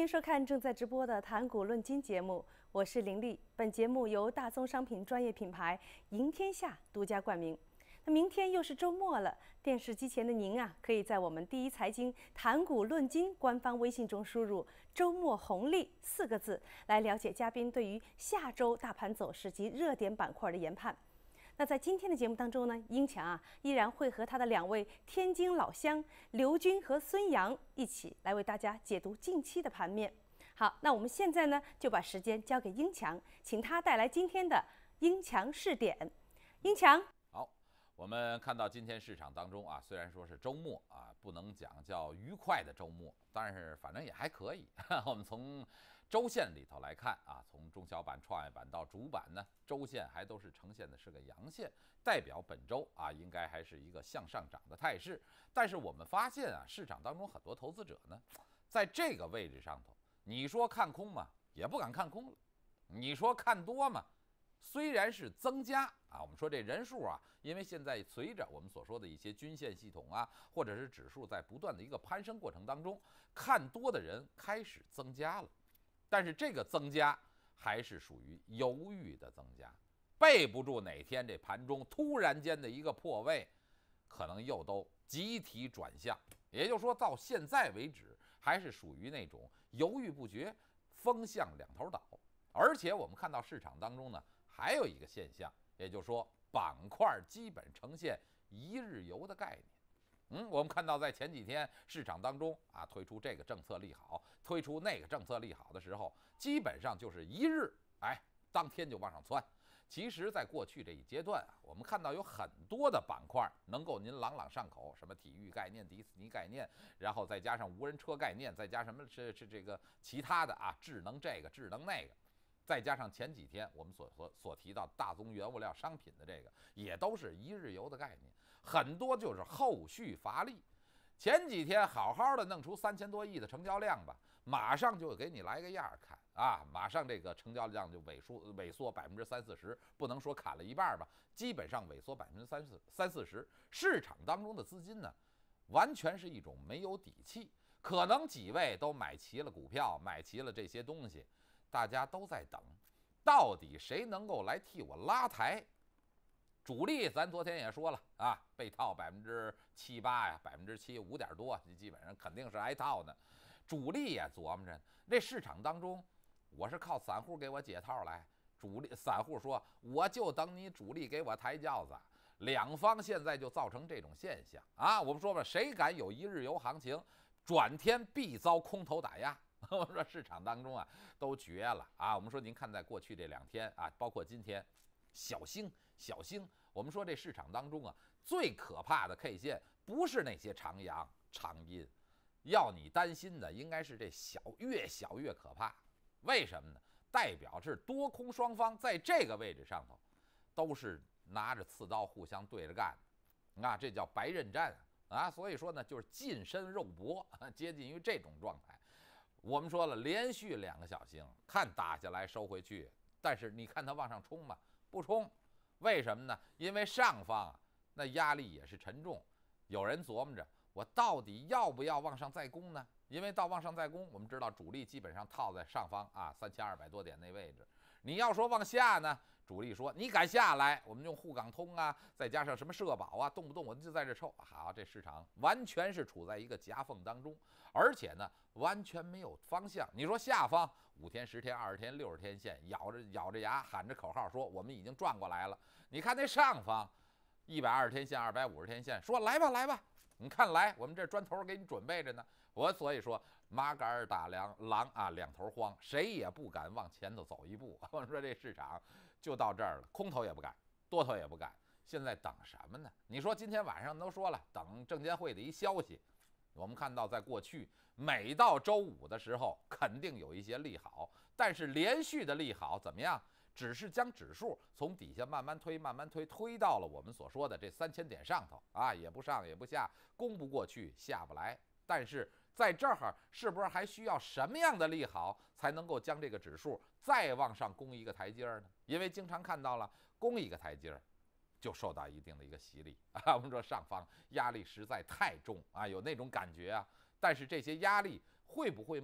迎收看正在直播的谈股论金节目，我是林丽。本节目由大宗商品专业品牌赢天下独家冠名。那明天又是周末了，电视机前的您啊，可以在我们第一财经谈股论金官方微信中输入“周末红利”4个字，来了解嘉宾对于下周大盘走势及热点板块的研判。那在今天的节目当中呢，英强啊依然会和他的2位天津老乡刘军和孙杨一起来为大家解读近期的盘面。好，那我们现在呢就把时间交给英强，请他带来今天的英强试点。英强， 好，我们看到今天市场当中啊，虽然说是周末啊，不能讲叫愉快的周末，但是反正也还可以。我们从周线里头来看啊，从中小板、创业板到主板呢，周线还都是呈现的是个阳线，代表本周啊应该还是一个向上涨的态势。但是我们发现啊，市场当中很多投资者呢，在这个位置上头，你说看空嘛，也不敢看空了；你说看多嘛，虽然是增加啊，我们说这人数啊，因为现在随着我们所说的一些均线系统啊，或者是指数在不断的一个攀升过程当中，看多的人开始增加了。但是这个增加还是属于犹豫的增加，备不住哪天这盘中突然间的一个破位，可能又都集体转向。也就是说，到现在为止，还是属于那种犹豫不决，风向两头倒。而且我们看到市场当中呢，还有一个现象，也就是说，板块基本呈现一日游的概念。我们看到在前几天市场当中啊，推出这个政策利好，推出那个政策利好的时候，基本上就是一日，当天就往上窜。其实，在过去这一阶段啊，我们看到有很多的板块能够您朗朗上口，什么体育概念、迪士尼概念，然后再加上无人车概念，再加什么是这个其他的啊，智能这个智能那个。再加上前几天我们所提到大宗原物料商品的这个，也都是一日游的概念，很多就是后续乏力。前几天好好的弄出3000多亿的成交量吧，马上就给你来个样看啊，马上这个成交量就萎缩30%-40%，不能说砍了一半吧，基本上萎缩30%-40%。市场当中的资金呢，完全是一种没有底气，可能几位都买齐了股票，买齐了这些东西。大家都在等，到底谁能够来替我拉抬？主力咱昨天也说了啊，被套7%-8%呀，7%5点多，基本上肯定是挨套的。主力也琢磨着，这市场当中，我是靠散户给我解套来，散户说我就等你主力给我抬轿子。两方现在就造成这种现象啊！我们说吧，谁敢有一日游行情，转天必遭空头打压。我们说市场当中啊，都绝了啊！我们说您看，在过去这2天啊，包括今天，小星，我们说这市场当中啊，最可怕的 K 线不是那些长阳长阴，要你担心的应该是这越小越可怕。为什么呢？代表是多空双方在这个位置上头，都是拿着刺刀互相对着干，啊，这叫白刃战啊！所以说呢，就是近身肉搏，接近于这种状态。我们说了，连续2个小星，看打下来收回去，但是你看它往上冲吗？不冲，为什么呢？因为上方那压力也是沉重，有人琢磨着我到底要不要往上再攻呢？因为到往上再攻，我们知道主力基本上套在上方啊3200多点那位置。你要说往下呢，主力说你敢下来，我们用沪港通啊，再加上什么社保啊，动不动我就在这抽。好，这市场完全是处在一个夹缝当中，而且呢，完全没有方向。你说下方5天、10天、20天、60天线，咬着牙喊着口号说我们已经转过来了。你看那上方120天线、250天线，说来吧，你看来我们这砖头给你准备着呢。所以说麻杆儿打狼啊，两头慌，谁也不敢往前头走一步。我说这市场就到这儿了，空头也不敢，多头也不敢，现在等什么呢？你说今天晚上都说了，等证监会的一消息。我们看到在过去每到周五的时候肯定有一些利好，但是连续的利好怎么样？只是将指数从底下慢慢推到了我们所说的这3000点上头啊，也不上也不下，攻不过去，下不来。但是在这儿是不是还需要什么样的利好才能够将这个指数再往上攻一个台阶呢？因为经常看到了攻一个台阶就受到一定的一个洗礼啊。我们说上方压力实在太重啊，有那种感觉啊。但是这些压力会不会卖，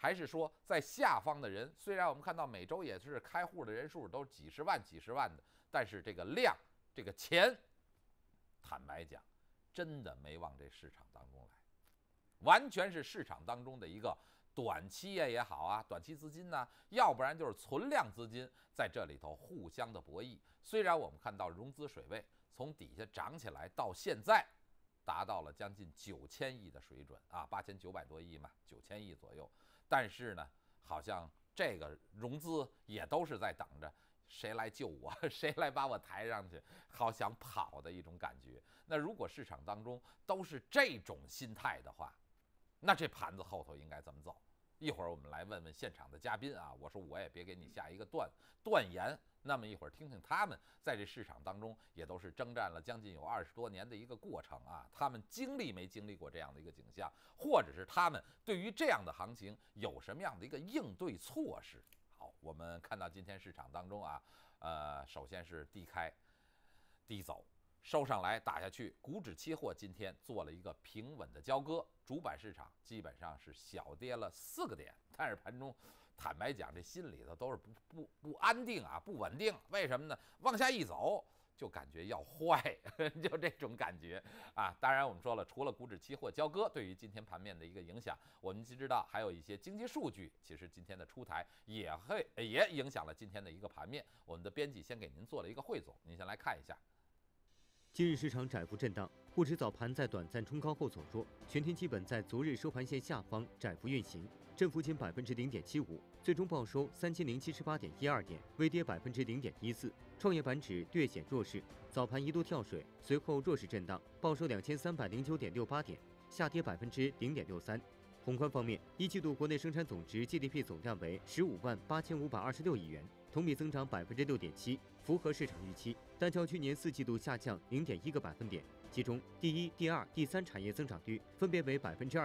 还是说在下方的人？虽然我们看到每周也是开户的人数都几十万的，但是这个量、这个钱，坦白讲，真的没往这市场当中来，完全是市场当中的一个短期也好啊，短期资金呢，要不然就是存量资金在这里头互相的博弈。虽然我们看到融资水位从底下涨起来到现在，达到了将近9000亿的水准啊，8900多亿嘛，9000亿左右。但是呢，好像这个融资也都是在等着谁来救我，谁来把我抬上去，好想跑的一种感觉。那如果市场当中都是这种心态的话，那这盘子后头应该怎么走？一会儿我们来问问现场的嘉宾啊，我说我也别给你下一个断言。那么一会儿听听他们在这市场当中也都是征战了将近有20多年的一个过程啊，他们经历没经历过这样的一个景象，或者是他们对于这样的行情有什么样的一个应对措施？好，我们看到今天市场当中啊，首先是低开低走，收上来打下去，股指期货今天做了一个平稳的交割，主板市场基本上是小跌了4个点，但是盘中坦白讲，这心里头都是不安定啊，不稳定。为什么呢？往下一走就感觉要坏，就这种感觉啊。当然我们说了，除了股指期货交割对于今天盘面的一个影响，我们知道还有一些经济数据，其实今天的出台也影响了今天的一个盘面。我们的编辑先给您做了一个汇总，您先来看一下。 今日市场窄幅震荡，沪指早盘在短暂冲高后走弱，全天基本在昨日收盘线下方窄幅运行，振幅仅0.75%，最终报收3078.12点，微跌0.14%。创业板指略显弱势，早盘一度跳水，随后弱势震荡，报收2309.68点，下跌0.63%。宏观方面，一季度国内生产总值 GDP 总量为158526亿元，同比增长6.7%，符合市场预期，但较去年4季度下降0.1个百分点。其中，第一、第二、第三产业增长率分别为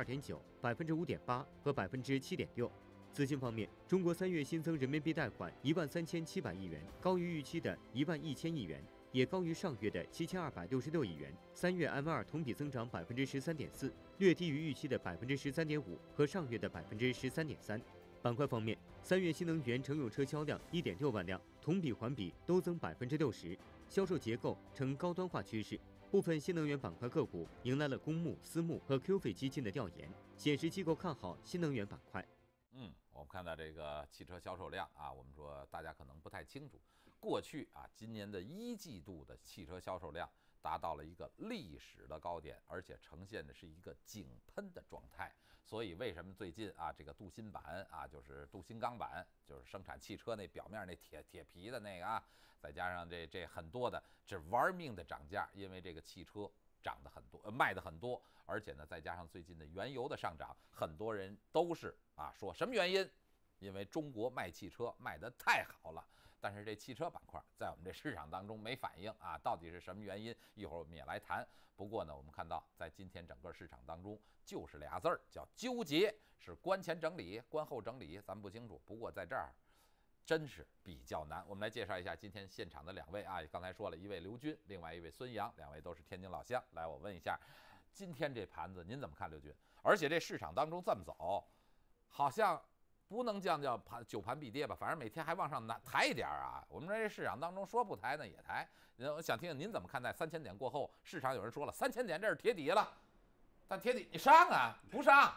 2.9%、5.8%和7.6%。资金方面，中国3月新增人民币贷款13700亿元，高于预期的11000亿元，也高于上月的7266亿元。3月 M2 同比增长13.4%，略低于预期的13.5%和上月的13.3%。板块方面，3月新能源乘用车销量1.6万辆，同比环比都增60%，销售结构呈高端化趋势。部分新能源板块个股迎来了公募、私募和 QF 基金的调研，显示机构看好新能源板块。 我们看到这个汽车销售量啊，我们说大家可能不太清楚，过去啊，今年的1季度的汽车销售量达到了一个历史的高点，而且呈现的是一个井喷的状态。所以为什么最近啊，这个镀锌板啊，就是镀锌钢板，就是生产汽车那表面那铁皮的那个啊，再加上这很多的这玩命的涨价，因为这个汽车涨得很多，卖的很多，而且呢，再加上最近的原油的上涨，很多人都是啊说什么原因？因为中国卖汽车卖得太好了。但是这汽车板块在我们这市场当中没反应啊，到底是什么原因？一会儿我们也来谈。不过呢，我们看到在今天整个市场当中，就是俩字儿叫纠结，是关前整理、关后整理，咱们不清楚。不过在这儿真是比较难。我们来介绍一下今天现场的2位啊，刚才说了一位刘军，另外一位孙杨，两位都是天津老乡。来，我问一下，今天这盘子您怎么看，刘军？而且这市场当中这么走，好像不能叫久盘必跌吧，反正每天还往上抬一点啊。我们这市场当中说不抬呢也抬。我想听听您怎么看待3000点过后，市场有人说了3000点这是铁底了，但铁底你上啊，不上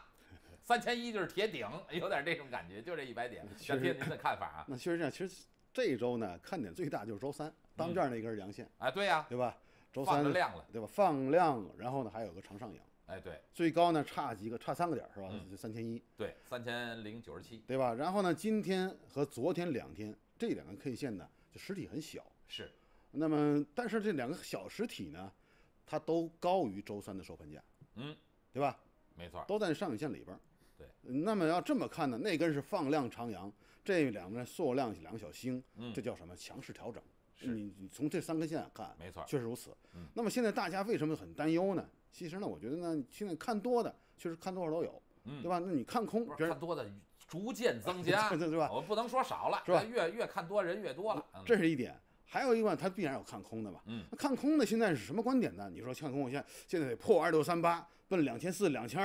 ，3100就是铁顶，有点这种感觉，就这100点。想听您的看法啊？ 那确实这样，其实这一周呢，看点最大就是周三当这儿那根阳线啊，对呀， 对吧？周三放量了， 对吧？放量，然后呢还有个长上影。 哎，对， 最高呢差3个点是吧？就3100， 对，3097， 对吧？然后呢，今天和昨天2天这2个 K 线呢，就实体很小， 是。 那么，但是这2个小实体呢，它都高于周三的收盘价，对吧？ 没错， 都在上影线里边。 对， 那么要这么看呢，那根是放量长阳，这2根缩量2个小星，这叫什么？强势调整。你从这3根线看， 没错， 确实如此。那么现在大家为什么很担忧呢？其实呢，我觉得呢，现在看多的确实看多少都有，对吧？那你看空， 看多的逐渐增加， 对吧？ 我不能说少了， 是吧？ 越看多人越多了， 这是一点。还有一个，它必然有看空的嘛。看空的现在是什么观点呢？你说看空，现在得破2638，奔2400、2200，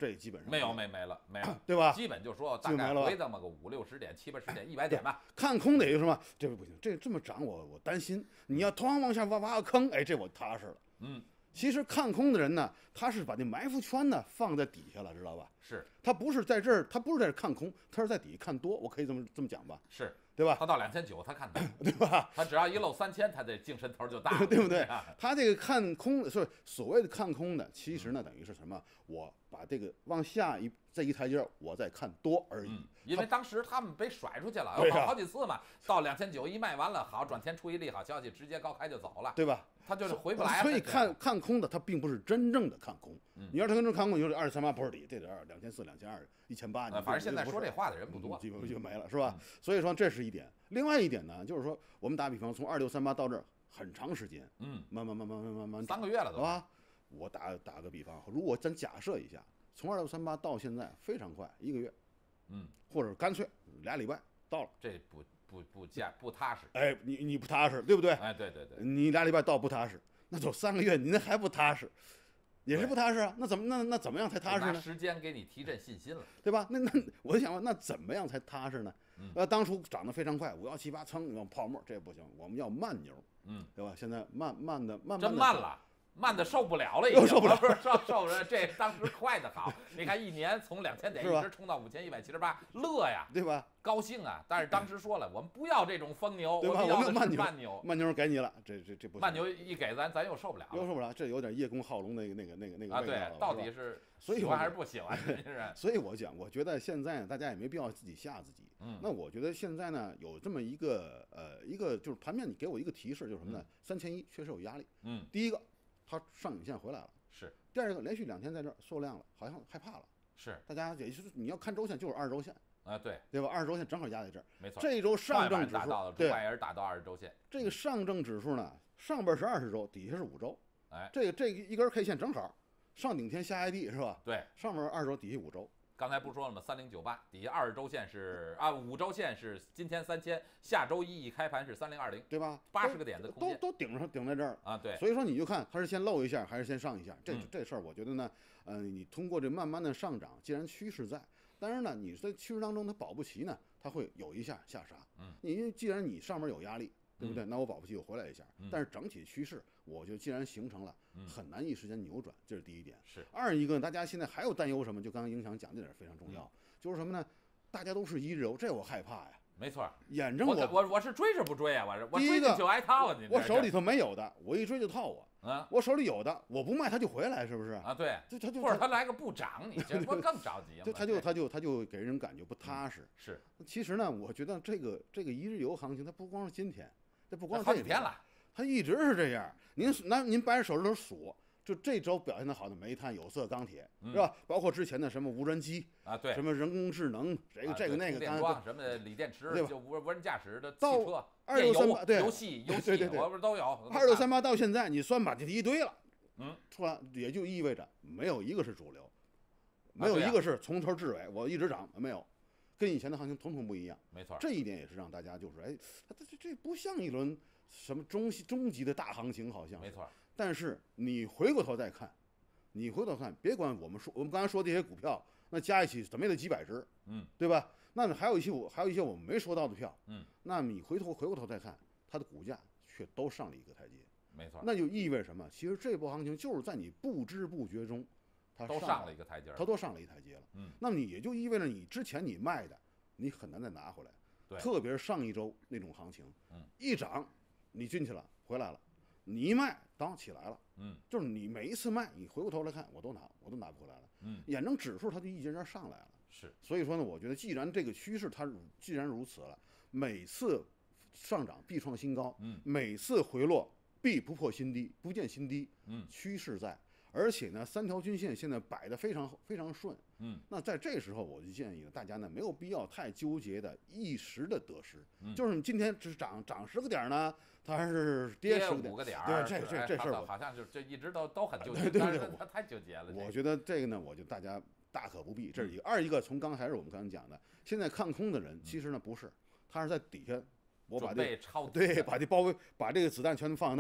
这基本上没了， 对吧？ 基本就说大概回这么个5、60点、7、80点、100点吧。 看空的也就是什么，这不行，这么涨我担心。你要同样往下挖个坑，哎，这我踏实了。其实看空的人呢，他是把那埋伏圈呢放在底下了，知道吧？ 是， 他不是在这儿，他不是在这看空，他是在底下看多，我可以这么讲吧？ 是， 对吧？ 他到2900，他看多， 对吧？ 他只要一漏3000，他这精神头就大了， 对不对？他这个看空，所谓的看空的，其实呢，等于是什么？我把这个往下这一台阶，我再看多而已。 因为当时他们被甩出去了，好几次嘛，到2900一卖完了，好，转天出一利好消息，直接高开就走了， 对吧？ 他就是回不来了。 所以看空的，他并不是真正的看空。你要是真正看空，就是23.8不是底，这得2400、2200、1800。 反正现在说这话的人不多， 基本就没了，是吧？所以说这是一点。另外一点呢，就是说我们打比方，从2638到这儿很长时间，慢慢 3个月了都， 好吧？我打个比方，如果咱假设一下，从2638到现在非常快，1个月，或者干脆2礼拜到了， 这不踏实。 哎，你不踏实，对不对？ 哎，对， 你2礼拜到不踏实，那走3个月，你那还不踏实，也是不踏实啊。那怎么样才踏实呢？ 拿时间给你提振信心了， 对吧？那我就想问，那怎么样才踏实呢？当初涨得非常快，5178蹭往泡沫，这不行，我们要慢牛，对吧？现在慢真慢了。慢的受不了了，已经受不了， 受着这当时快的好，你看1年从2000点一直冲到5178，乐呀， 对吧？ 高兴啊！但是当时说了，我们不要这种疯牛， 对吧？ 我们要的是慢牛给你了，这不行。 慢牛一给咱又受不了， 这有点叶公好龙那个啊，对，到底是喜欢还是不喜欢？ 所以我觉得现在大家也没必要自己吓自己。那我觉得现在呢，有这么一个就是盘面，你给我一个提示，就是什么呢？3100确实有压力。第一个。它上影线回来了， 是。 第二个，连续2天在这儿缩量了，好像害怕了， 是。 大家也就是你要看周线，就是20周线啊，对吧？20周线正好压在这儿， 没错。 这一周上证指数对，也是打到20周线。 这个上证指数呢，上边是20周，底下是5周， 哎， 这一根 K 线正好上顶天下挨地是吧？ 对， 上面20周，底下5周。 刚才不说了吗？3098底下20周线是5周线是今天3000，下周一开盘是3020， 对吧 ？80个点的空间都顶在这儿啊，对。 所以说你就看它是先漏一下还是先上一下，这事儿我觉得呢，你通过这慢慢的上涨，既然趋势在，当然呢，你在趋势当中它保不齐呢，它会有一下下杀，因为既然你上面有压力。对不对？那我保不齐我回来一下，但是整体趋势，我就既然形成了，很难一时间扭转，这是第一点。 是。 二一个，大家现在还有担忧什么？就刚刚影响讲这点非常重要，就是什么呢？大家都是一日游，这我害怕呀。 没错， 眼睁我是追着不追啊？我追着就挨套啊！ 我手里头没有的，我一追就套我。我手里有的，我不卖他就回来，是不是？ 啊，对。 或者他来个不涨，你这不更着急吗？ 他就给人感觉不踏实。 是。 其实呢，我觉得这个一日游行情，它不光是今天。这不光好几天了， 它一直是这样。您掰着手指头数，就这周表现的好的煤炭、有色、钢铁，是吧？包括之前的什么无人机啊，对， 什么人工智能，这个那个， 电光什么锂电池，就无人驾驶的汽车， 电游、 游戏，我不是都有。 2638到现在，你算把这一堆了，出来也就意味着没有一个是主流，没有一个是从头至尾我一直涨，没有。跟以前的行情统统不一样， 没错， 这一点也是让大家就是这不像一轮什么终极的大行情，好像没错。 但是你回过头再看，别管我们刚才说这些股票，那加一起怎么也得几百只，对吧？那还有一些我们没说到的票，那你回过头再看，它的股价却都上了一个台阶， 没错。 那就意味着什么？其实这波行情就是在你不知不觉中。它都上了一个台阶， 它都上了一台阶了。那么你也就意味着你之前你卖的，你很难再拿回来。 对， 特别是上一周那种行情，一涨你进去了，回来了，你一卖，当起来了。就是你每一次卖，你回过头来看，我都拿不回来了。眼睁指数它就一节节上来了。 是， 所以说呢，我觉得既然这个趋势它既然如此了，每次上涨必创新高，每次回落必不破新低，不见新低。趋势在。而且呢，3条均线现在摆得非常非常顺，那在这时候我就建议呢，大家呢没有必要太纠结的一时的得失，就是你今天只涨10个点呢，它还是跌 5个点， 对，这事儿好像就这一直都很纠结， 对，他太纠结了。 我觉得这个呢，我觉得大家大可不必，这是一个。二一个，从刚才我们刚才讲的，现在看空的人其实呢不是，他是在底下，我把这把这包围把这个子弹全放在那儿了。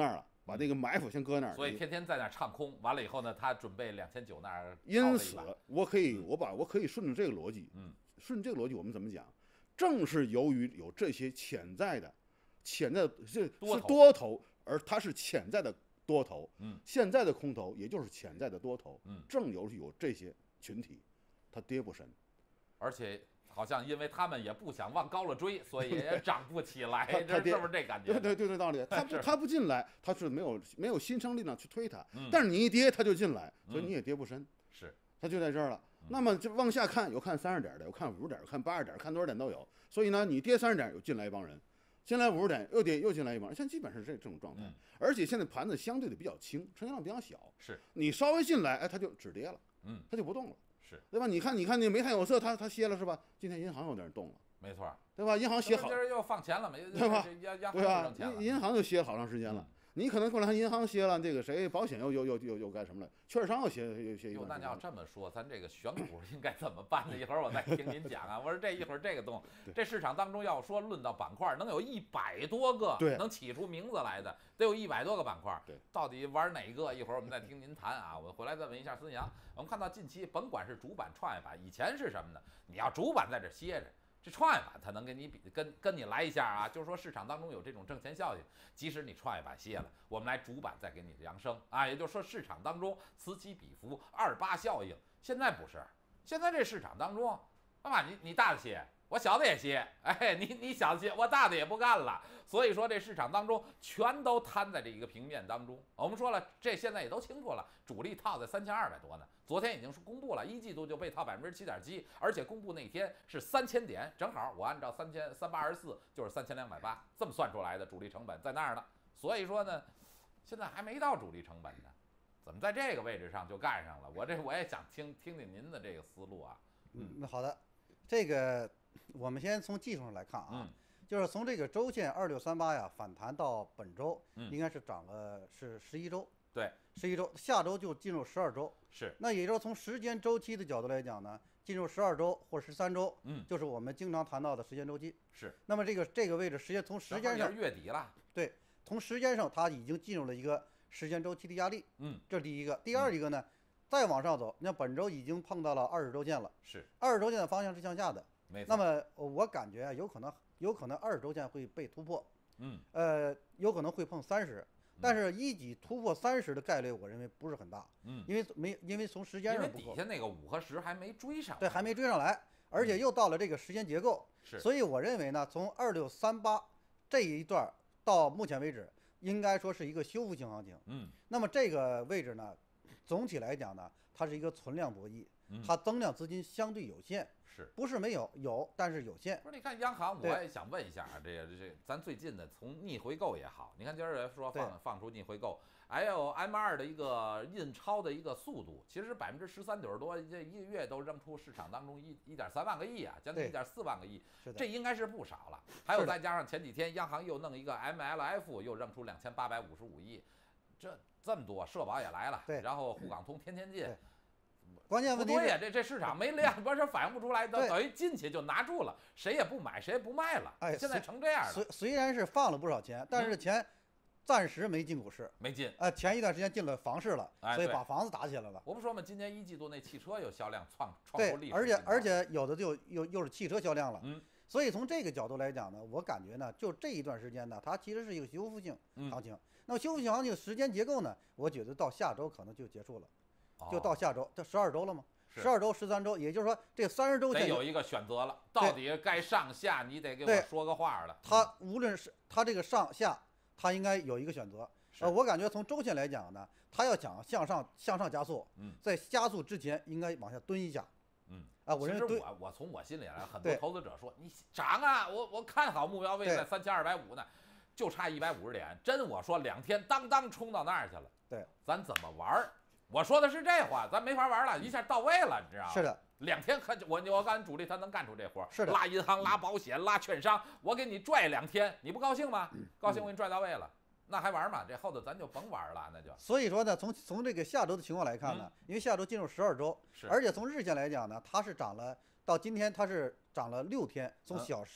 把这个埋伏先搁那儿。 所以天天在那儿唱空，完了以后呢，他准备2900那儿。 因此，我可以顺着这个逻辑，顺着这个逻辑，我们怎么讲？正是由于有这些潜在的是多头，而它是潜在的多头，现在的空头也就是潜在的多头，正有这些群体，它跌不深， 而且好像因为他们也不想往高了追，所以也涨不起来，这是不是这感觉？ 对，这道理。他不进来，他是没有新生力量去推它，但是你一跌，他就进来，所以你也跌不深。 是， 它就在这儿了。那么就往下看，有看30点的，有看50点，有看80点，看多少点都有。所以呢，你跌30点，有进来一帮人；进来50点，又跌又进来一帮人。现在基本是这种状态。而且现在盘子相对的比较轻，成交量比较小。 是， 你稍微进来，哎，它就止跌了，它就不动了。 是， 对吧？你看那煤炭有色，它歇了是吧？今天银行有点动了， 没错， 对吧？银行歇好， 今儿又放钱了， 对吧？ 对吧？ 银行就歇好长时间了。你可能过来银行歇了，这个谁保险又干什么了？券商又歇一段。 那你要这么说，咱这个选股应该怎么办呢？一会儿我再听您讲啊。我说一会儿这个动，这市场当中要说论到板块，能有100多个能起出名字来的，得有100多个板块。 对， 到底玩哪个？一会儿我们再听您谈啊。我回来再问一下孙杨。我们看到近期甭管是主板、创业板，以前是什么呢？你要主板在这歇着。这创业板它能跟你比，跟你来一下啊，就是说市场当中有这种挣钱效应，即使你创业板歇了，我们来主板再给你扬升啊，也就是说市场当中此起彼伏，28效应。现在不是，现在这市场当中，你大的歇，我小的也歇，哎，你小的歇，我大的也不干了。所以说这市场当中全都摊在这一个平面当中。我们说了，这现在也都清楚了，主力套在3200多呢。昨天已经是公布了，1季度就被套7.7%，而且公布那天是3000点，正好我按照324就是3280，这么算出来的主力成本在那儿呢。所以说呢，现在还没到主力成本呢，怎么在这个位置上就干上了？我也想听听您的这个思路啊。 那好的，这个我们先从技术上来看啊，就是从这个周线2638呀反弹到本周，应该是涨了是11周。 对 ，11周，下周就进入12周。 是， 那也就是从时间周期的角度来讲呢，进入12周或13周，就是我们经常谈到的时间周期。 是， 那么这个位置，从时间上月底了。 对，从时间上它已经进入了一个时间周期的压力。这是第一个。第二一个呢，再往上走，那本周已经碰到了20周线了。 是 ，20周线的方向是向下的。 没错。 那么我感觉有可能20周线会被突破。有可能会碰30。但是一级突破30的概率，我认为不是很大，因为从时间上不够， 因为底下那个5和10还没追上， 对，还没追上来，而且又到了这个时间结构，所以我认为呢，从2638这一段到目前为止，应该说是一个修复性行情，那么这个位置呢，总体来讲呢，它是一个存量博弈，它增量资金相对有限。不是没有，但是有限。 不是，你看央行，我也想问一下啊，这咱最近的从逆回购也好，你看今儿说放出逆回购，还有 M2的一个印钞的一个速度，其实13%多，这一个月都扔出市场当中1.3万个亿啊，将近1.4万个亿，这应该是不少了。还有再加上前几天央行又弄一个 MLF， 又扔出2855亿，这么多，社保也来了，然后沪港通天天进。 关键问题对呀，这市场没量，不是反应不出来，等于进去就拿住了，谁也不买，谁也不卖了。哎，现在成这样了。 虽然是放了不少钱，但是钱暂时没进股市， 没进。 前一段时间进了房市了，所以把房子打起来了。 我不说嘛，今年1季度那汽车有销量创出历史。 对，而且有的就又是汽车销量了。所以从这个角度来讲呢，我感觉呢，就这一段时间呢，它其实是一个修复性行情。那么修复性行情时间结构呢，我觉得到下周可能就结束了。就到下周，这12周了吗？12周、13周，也就是说这30周得有一个选择了，到底该上下，你得给我说个话了。 它无论是它这个上下，它应该有一个选择。我感觉从周线来讲呢，它要想向上加速，在加速之前应该往下蹲一下。我认为我从我心里来，很多投资者说你涨啊，我看好目标位在3250呢，就差150点，真我说2天当冲到那儿去了。 对， 咱怎么玩？我说的是这话，咱没法玩了，一下到位了，你知道吗？ 是的 ，2天我感觉主力他能干出这活， 是的， 拉银行、拉保险、拉券商，我给你拽2天，你不高兴吗？高兴，我给你拽到位了，那还玩吗？这后头咱就甭玩了，那就。 所以说呢，从这个下周的情况来看呢，因为下周进入12周，而且从日线来讲呢，它是涨了，到今天它是涨了6天，从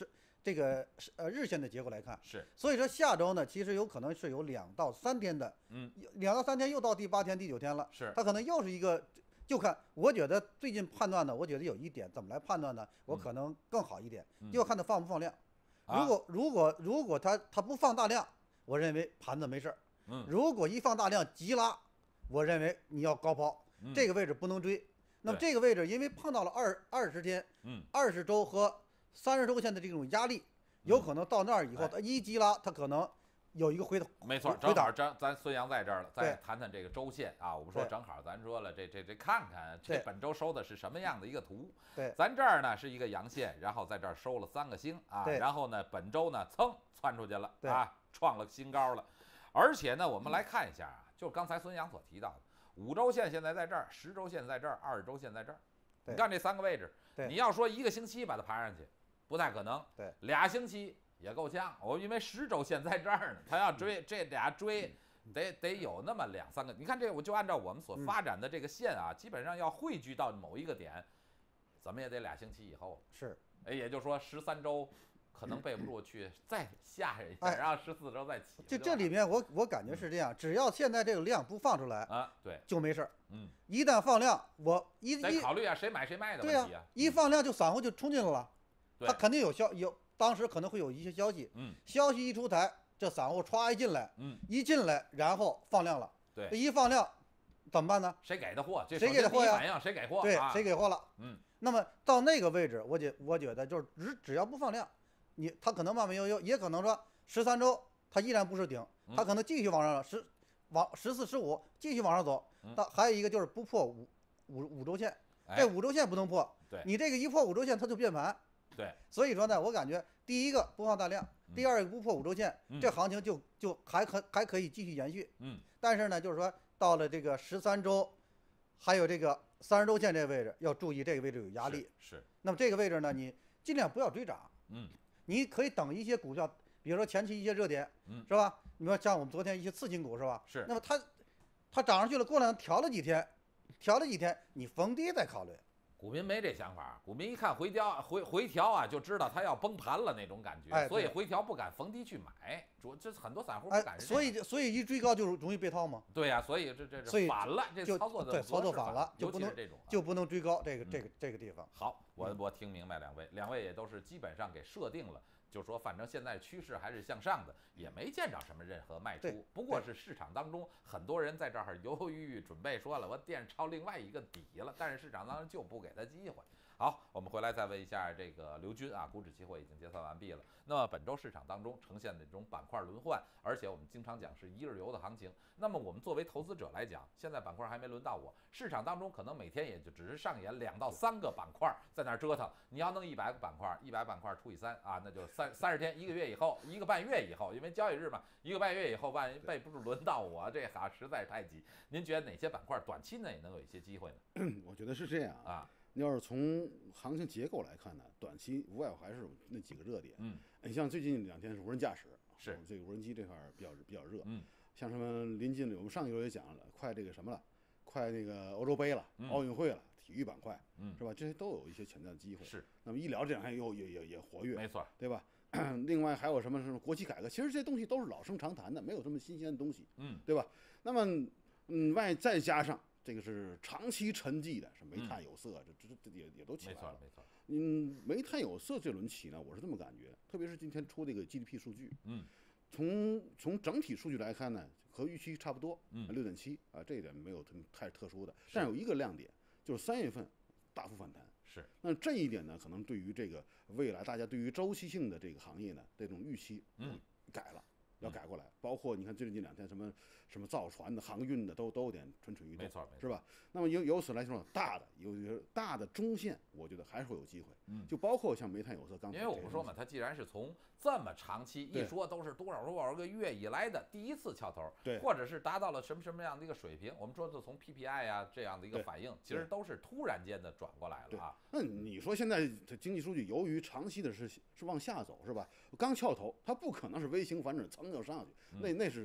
这个日线的结构来看， 是， 所以说下周呢，其实有可能是有2到3天的，2到3天又到第8天、第9天了， 是， 它可能又是一个。就看，我觉得最近判断呢，我觉得有一点怎么来判断呢？我可能更好一点，就要看它放不放量。如果它不放大量，我认为盘子没事儿。如果一放大量急拉，我认为你要高抛，这个位置不能追。那么这个位置因为碰到了20天、20周和30周线的这种压力，有可能到那儿以后，它一急拉，它可能。有一个回头， 没错，正好咱孙杨在这儿了，再谈谈这个周线啊。我们说正好，咱说了这看看这本周收的是什么样的一个图。 对， 咱这儿呢是一个阳线，然后在这儿收了3个星啊，然后呢本周呢噌窜出去了啊，创了新高了。而且呢，我们来看一下啊，就刚才孙杨所提到的5周线现在在这儿，10周线在这儿，20周线在这儿。你看这3个位置，你要说1个星期把它爬上去，不太可能。 对 ，2星期。也够呛，因为10周线在这儿呢，他要追这俩追，得有那么2、3个。你看这，我就按照我们所发展的这个线啊，基本上要汇聚到某一个点，怎么也得2星期以后。 是， 也就是说13周可能背不住去再下一下，然后14周再起。 就这里面我感觉是这样，只要现在这个量不放出来啊，对， 就没事儿。一旦放量，我得考虑啊，谁买谁卖的问题啊。 一放量就散户就冲进来了，他肯定有当时可能会有一些消息，消息一出台，这散户歘一进来，一进来，然后放量了， 对， 一放量，怎么办呢？ 谁给的货？ 谁给的货呀？ 反应谁给货？ 对，谁给货了？那么到那个位置，我觉得就是只要不放量，它可能慢慢悠悠，也可能说13周它依然不是顶，它可能继续往上14、15继续往上走。还有一个就是不破五周线，这5周线不能破，你这个一破5周线它就变盘。 对， 所以说呢，我感觉第一个不放大量，第二个不破5周线，这行情就还可以继续延续。但是呢，就是说到了这个13周，还有这个30周线这个位置，要注意这个位置有压力。 是。 那么这个位置呢，你尽量不要追涨。你可以等一些股票，比如说前期一些热点，是吧？你说像我们昨天一些次新股，是吧？ 是。 那么它涨上去了，过两天调了几天，你逢低再考虑。 股民没这想法，股民一看回调啊，就知道他要崩盘了那种感觉，所以回调不敢逢低去买，这很多散户不敢。 所以一追高就容易被套嘛。 对呀，所以这反了，这操作对操作反了， 尤其是这种就不能追高这个地方。 好，我听明白两位也都是基本上给设定了。就说反正现在趋势还是向上的，也没见着什么任何卖出，不过是市场当中很多人在这儿犹犹豫豫，准备说了我电抄另外一个底了，但是市场当中就不给他机会。好，我们回来再问一下这个刘军啊，股指期货已经结算完毕了。那么本周市场当中呈现的这种板块轮换，而且我们经常讲是一日游的行情。那么我们作为投资者来讲，现在板块还没轮到我，市场当中可能每天也就只是上演2到3个板块在那儿折腾。你要弄100个板块，100板块除以3啊，那就30天，1个月以后，1个半月以后，因为交易日嘛，1个半月以后，万一背不住轮到我，这好实在是太急。您觉得哪些板块短期内能有一些机会呢？ 我觉得是这样啊。 要是从行情结构来看呢，短期无外乎还是那几个热点。你像最近2天是无人驾驶， 是这个无人机这块比较热。像什么临近我们上一周也讲了，快这个什么了，快那个欧洲杯了，奥运会了，体育板块，是吧？这些都有一些潜在的机会。 是。 那么医疗这两天也活跃， 没错， 对吧？另外还有什么国企改革，其实这些东西都是老生常谈的，没有什么新鲜的东西，对吧？那么再加上。这个是长期沉寂的，是煤炭有色，这也都起来了。 没错。 煤炭有色这轮起呢，我是这么感觉，特别是今天出这个 GDP 数据，从整体数据来看呢，和预期差不多，6.7啊，这一点没有太特殊的。但有一个亮点，就是3月份大幅反弹。 是。 那这一点呢，可能对于这个未来大家对于周期性的这个行业呢，这种预期改了。要改过来，包括你看最近2天什么造船的、航运的都有点蠢蠢欲动， 没错， 是吧？那么由此来说，有大的中线，我觉得还是会有机会。就包括像煤炭有色、钢铁。 因为我们说嘛，它既然是从这么长期一说都是多少个月以来的第一次翘头， 对， 或者是达到了什么样的一个水平，我们说就从 PPI 啊这样的一个反应，其实都是突然间的转过来了啊。 那你说现在经济数据由于长期的是往下走，是吧？刚翘头，它不可能是微型反转噌就上去，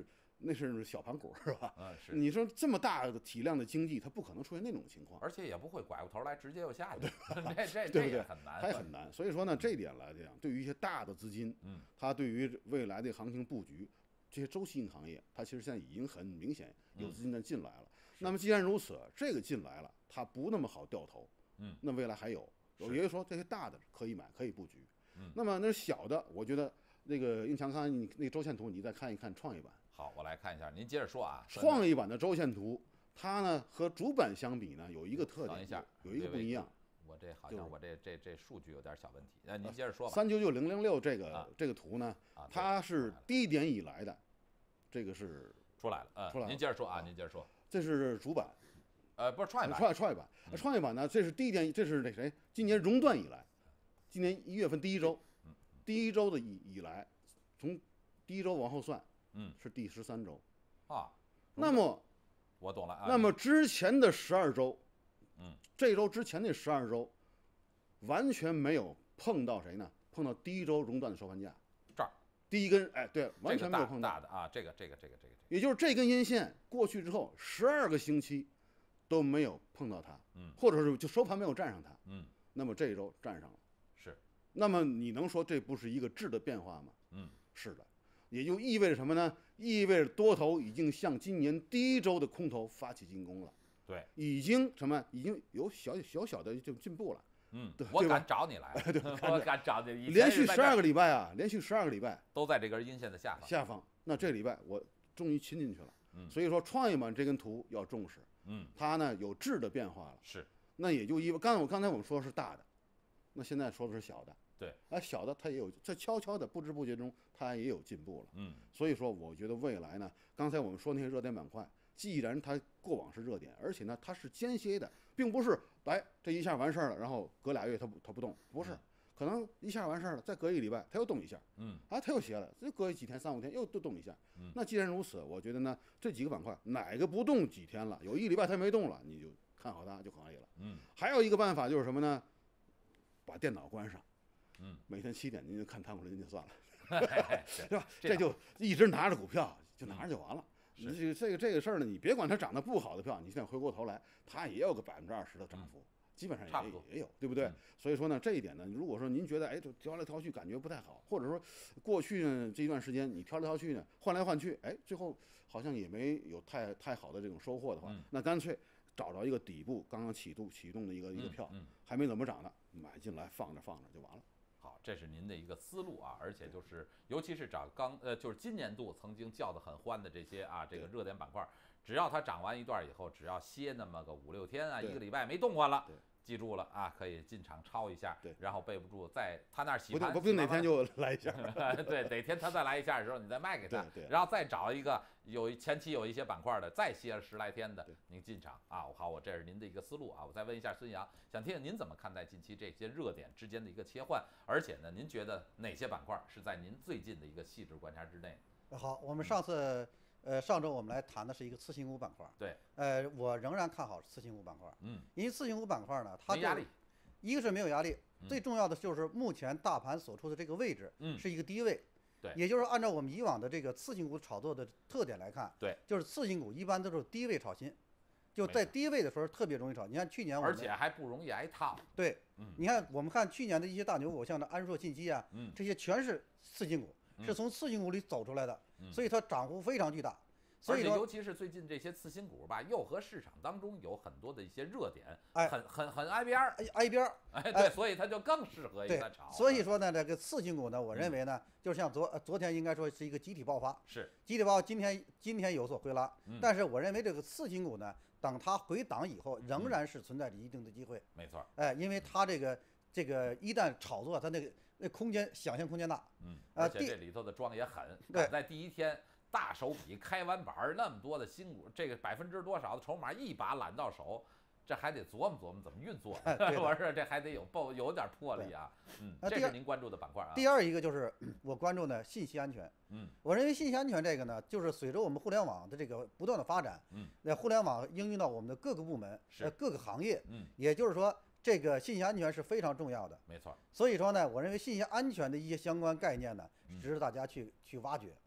那是小盘股是吧？ 是。 你说这么大的体量的经济，它不可能出现那种情况， 而且也不会拐过头来直接又下去， 对不对？ 很难， 它也很难。所以说呢，这一点来讲，对于一些大的资金，它对于未来的行情布局，这些周期性行业，它其实现在已经很明显有资金的进来了。那么既然如此，这个进来了，它不那么好掉头，那未来还有，也就是说这些大的可以买，可以布局。那么那小的，我觉得那个印强看你那个周线图，你再看一看创业板。 好，我来看一下，您接着说啊。 创业板的周线图，它呢和主板相比呢有一个特点， 等一下， 有一个不一样。 我这好像我这数据有点小问题，您接着说吧。 399006这个图呢，它是低点以来的，这个是出来了， 出来了。 您接着说啊，您接着说。 这是主板， 不是创业板， 创业板呢，这是低点，这是那谁？今年熔断以来，今年1月份第一周，第一周的以来，从第一周往后算，是第13周，那么我懂了啊。 那么之前的12周，这周之前那12周，完全没有碰到谁呢？碰到第一周熔断的收盘价， 这儿第一根，哎，对，完全没有碰到大的啊，这个， 也就是这根阴线过去之后，12个星期都没有碰到它，或者是就收盘没有站上它，那么这一周站上了， 是， 那么你能说这不是一个质的变化吗？是的，也就意味着什么呢？意味着多头已经向今年第一周的空头发起进攻了， 对， 已经什么？已经有小的就进步了。 我敢找你来， 对， 我敢找你。 连续12个礼拜啊，连续12个礼拜都在这根阴线的下方。 那这礼拜我终于亲进去了。所以说创业板这根图要重视。它呢有质的变化了。 是。 那也就刚才我们说是大的，那现在说的是小的。 对。 小的它也有，这悄悄的不知不觉中它也有进步了。所以说我觉得未来呢，刚才我们说那些热点板块，既然它过往是热点，而且呢它是间歇的，并不是这一下完事儿了，然后隔2月它不动，不是，可能一下完事儿了，再隔1个礼拜它又动一下，它又歇了，再隔几天3、5天又动一下。那既然如此，我觉得呢这几个板块哪个不动几天了，有1个礼拜它没动了，你就看好它就可以了。还有一个办法就是什么呢？把电脑关上，每天7点您就看汤姆林就算了，对吧？这就一直拿着股票就拿着就完了。这个事儿呢，你别管它涨得不好的票，你现在回过头来，它也有个20%的涨幅，基本上也有，对不对？所以说呢，这一点呢，如果说您觉得就挑来挑去感觉不太好，或者说过去呢这一段时间你挑来挑去呢，换来换去，最后好像也没有太好的这种收获的话，那干脆找着一个底部刚刚启动的一个票，还没怎么涨的，买进来放着就完了。 好，这是您的一个思路啊，而且就是尤其是找就是今年度曾经叫得很欢的这些这个热点板块，只要它涨完一段以后，只要歇那么个5、6天1个礼拜没动过了，记住了啊，可以进场抄一下，然后备不住在他那儿洗盘， 不定哪天就来一下， 对，哪天他再来一下的时候，你再卖给他，然后再找一个前期有一些板块的，再歇了10来天的，您进场啊。好，这是您的一个思路啊。我再问一下孙杨，想听听您怎么看待近期这些热点之间的一个切换，而且呢，您觉得哪些板块是在您最近的一个细致观察之内？ 好，我们上周我们来谈的是一个次新股板块。 对， 我仍然看好次新股板块。因为次新股板块呢，它没压力， 一个是没有压力，最重要的就是目前大盘所处的这个位置，是一个低位。 对， 也就是按照我们以往的这个次新股炒作的特点来看， 对， 就是次新股一般都是低位炒新，就在低位的时候特别容易炒。你看去年而且还不容易挨套。 对，你看我们看去年的一些大牛股，像这安硕信息啊，这些全是次新股，是从次新股里走出来的，所以它涨幅非常巨大。所以尤其是最近这些次新股吧，又和市场当中有很多的一些热点，很挨边儿，对，所以它就更适合于它炒。 所以说呢，这个次新股呢，我认为呢，就像昨天应该说是一个集体爆发， 是集体爆发，今天有所回拉，但是我认为这个次新股呢，等它回档以后，仍然是存在着一定的机会。 没错， 因为它这个一旦炒作，它那空间想象空间大， 而且这里头的庄也狠，赶在第一天。大手笔开完板那么多的新股，这个%多少的筹码一把揽到手，这还得琢磨怎么运作。我说这还得有点魄力啊。这是您关注的板块啊。 第二一个就是我关注呢信息安全。我认为信息安全这个呢，就是随着我们互联网的这个不断的发展，那互联网应用到我们的各个部门、各个行业，也就是说这个信息安全是非常重要的。 没错。 所以说呢，我认为信息安全的一些相关概念呢，值得大家去挖掘。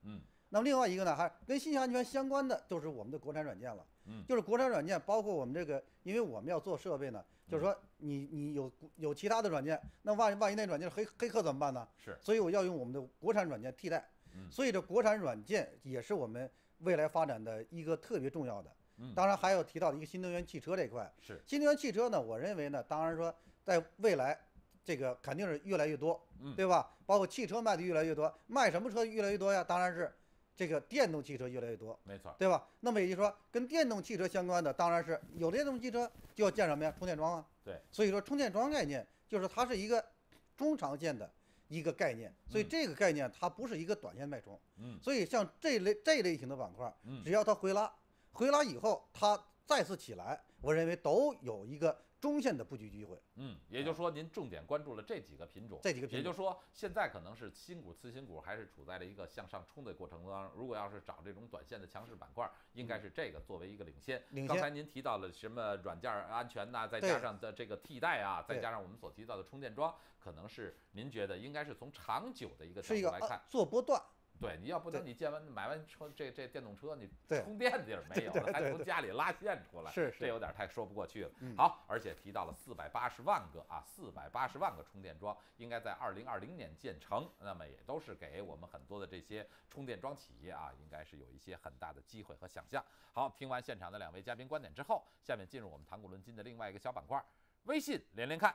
那么另外一个呢，还跟信息安全相关的就是我们的国产软件了。就是国产软件，包括我们这个，因为我们要做设备呢，就是说你有其他的软件，那万一那软件是黑客怎么办呢？ 是， 所以我要用我们的国产软件替代。所以这国产软件也是我们未来发展的一个特别重要的。当然还有提到的一个新能源汽车这一块。 是， 新能源汽车呢，我认为呢，当然说在未来这个肯定是越来越多，对吧？包括汽车卖的越来越多，卖什么车越来越多呀？当然是这个电动汽车越来越多， 没错， 对吧？那么也就是说，跟电动汽车相关的，当然是有电动汽车就要建什么呀？充电桩啊。 对， 所以说充电桩概念就是它是一个中长线的一个概念，所以这个概念它不是一个短线脉冲。所以像这类型的板块，只要它回拉以后，它再次起来，我认为都有一个中线的布局机会。 也就是说，您重点关注了这几个品种，也就是说，现在可能是新股、次新股还是处在了一个向上冲的过程当中。如果要是找这种短线的强势板块，应该是这个作为一个领先。刚才您提到了什么软件安全呐，再加上的这个替代啊，再加上我们所提到的充电桩，可能是您觉得应该是从长久的一个角度来看， 做波段。 对，你要不能你买完车这电动车，你充电地儿没有了，还从家里拉线出来，这有点太说不过去了。好，而且提到了480万个480万个充电桩应该在2020年建成，那么也都是给我们很多的这些充电桩企业啊，应该是有一些很大的机会和想象。好，听完现场的2位嘉宾观点之后，下面进入我们谈股论金的另外一个小板块——微信连连看。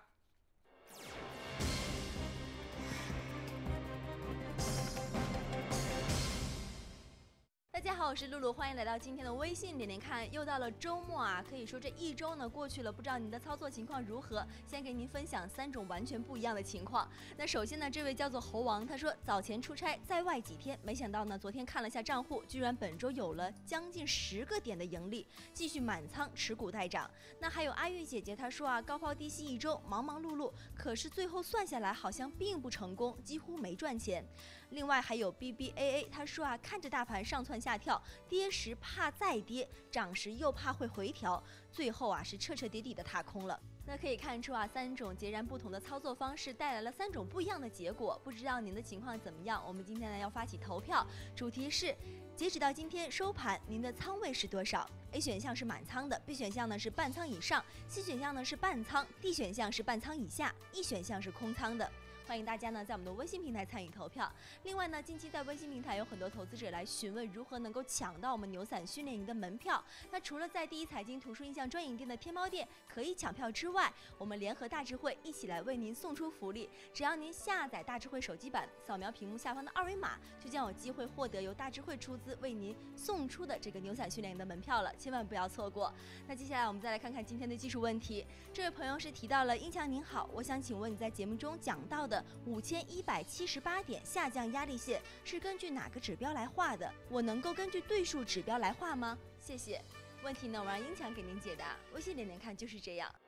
大家好，我是露露，欢迎来到今天的微信连连看。又到了周末啊，可以说这一周呢过去了，不知道您的操作情况如何？先给您分享3种完全不一样的情况。那首先呢，这位叫做猴王，他说早前出差在外几天，没想到呢昨天看了下账户，居然本周有了将近10个点的盈利，继续满仓持股待涨。那还有阿玉姐姐，她说啊，高抛低吸一周，忙忙碌碌，可是最后算下来好像并不成功，几乎没赚钱。另外还有 BBAA， 他说啊，看着大盘上蹿下跳，跌时怕再跌，涨时又怕会回调，最后啊是彻彻底底的踏空了。那可以看出啊，3种截然不同的操作方式带来了3种不一样的结果。不知道您的情况怎么样？我们今天呢要发起投票，主题是截止到今天收盘，您的仓位是多少 ？A 选项是满仓的 ，B 选项呢是半仓以上 ，C 选项呢是半仓 ，D 选项是半仓以下 ，E 选项是空仓的。欢迎大家呢在我们的微信平台参与投票。另外呢，近期在微信平台有很多投资者来询问如何能够抢到我们牛散训练营的门票。那除了在第一财经图书印象专营店的天猫店可以抢票之外，我们联合大智慧一起来为您送出福利。只要您下载大智慧手机版，扫描屏幕下方的2维码，就将有机会获得由大智慧出资为您送出的这个牛散训练营的门票了，千万不要错过。那接下来我们再来看看今天的技术问题。这位朋友是提到了英强您好，我想请问你在节目中讲到的5178点下降压力线是根据哪个指标来画的？我能够根据对数指标来画吗？谢谢。问题呢，我让英强给您解答。微信连连看就是这样。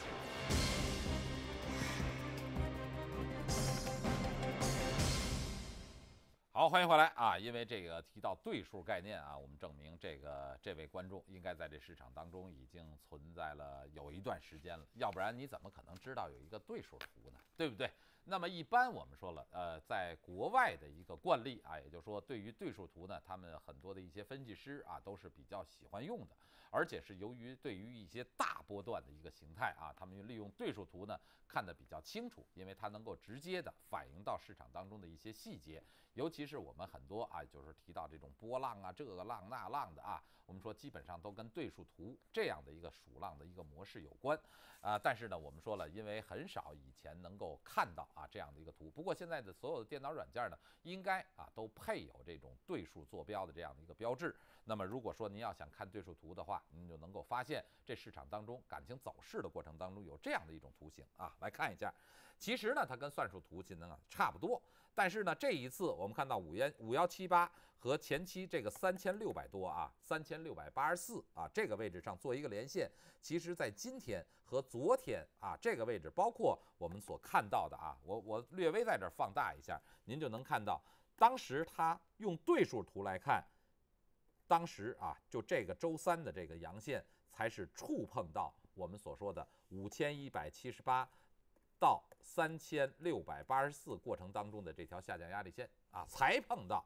好，欢迎回来啊！因为这个提到对数概念啊，我们证明这位观众应该在这市场当中已经存在了有一段时间了，要不然你怎么可能知道有一个对数图呢？对不对？那么一般我们说了，在国外的一个惯例啊，也就是说，对于对数图呢，他们很多的一些分析师啊都是比较喜欢用的，而且是由于对于一些大波段的一个形态啊，他们利用对数图呢看得比较清楚，因为它能够直接的反映到市场当中的一些细节，尤其是我们很多啊，就是提到这种波浪啊，这个浪那浪的啊，我们说基本上都跟对数图这样的一个数浪的一个模式有关啊。但是呢，我们说了，因为很少以前能够看到啊这样的一个图，不过现在的所有的电脑软件呢，应该啊都配有这种对数坐标的这样的一个标志。那么如果说您要想看对数图的话，您就能够发现这市场当中感情走势的过程当中有这样的一种图形啊，来看一下。其实呢，它跟算术图形呢差不多，但是呢，这一次我们看到5178和前期这个3600多啊，3684啊这个位置上做一个连线，其实在今天和昨天啊这个位置，包括我们所看到的啊，我略微在这儿放大一下，您就能看到，当时它用对数图来看，当时啊就这个周三的这个阳线才是触碰到我们所说的5178到3684过程当中的这条下降压力线啊，才碰到。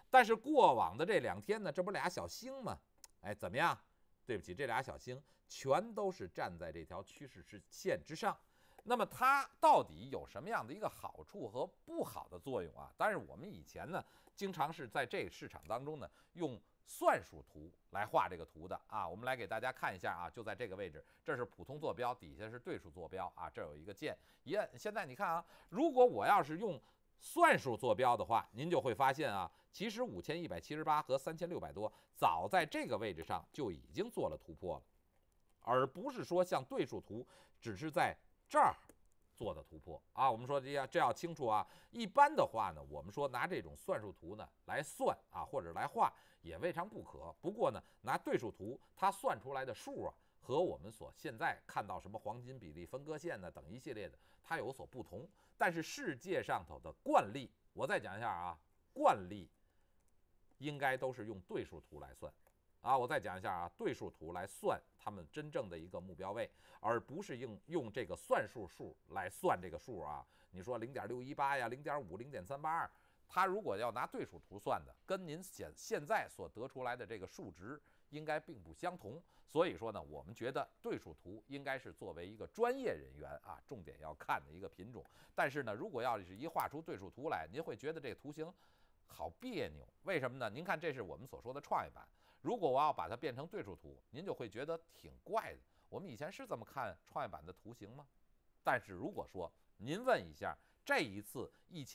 但是过往的这2天呢，这不俩小星吗？哎，怎么样？对不起，这俩小星全都是站在这条趋势线之上。那么它到底有什么样的一个好处和不好的作用啊？但是我们以前呢，经常是在这个市场当中呢，用算术图来画这个图的啊。我们来给大家看一下啊，就在这个位置，这是普通坐标，底下是对数坐标啊，这有一个键。现在你看啊，如果我要是用算术坐标的话，您就会发现啊，其实5178和3600多早在这个位置上就已经做了突破了，而不是说像对数图只是在这儿做的突破啊。我们说这要清楚啊。一般的话呢，我们说拿这种算术图呢来算啊，或者来画也未尝不可。不过呢，拿对数图它算出来的数啊，和我们所现在看到什么黄金比例、分割线呢等一系列的，它有所不同。但是世界上头的惯例，我再讲一下啊，惯例应该都是用对数图来算啊。我再讲一下啊，对数图来算他们真正的一个目标位，而不是用这个算术数来算这个数啊。你说0.618呀、0.5、0.382，它如果要拿对数图算的，跟您现在所得出来的这个数值应该并不相同。所以说呢，我们觉得对数图应该是作为一个专业人员啊，重点要看的一个品种。但是呢，如果要是一画出对数图来，您会觉得这个图形好别扭。为什么呢？您看，这是我们所说的创业板。如果我要把它变成对数图，您就会觉得挺怪的。我们以前是这么看创业板的图形吗？但是如果说您问一下，这一次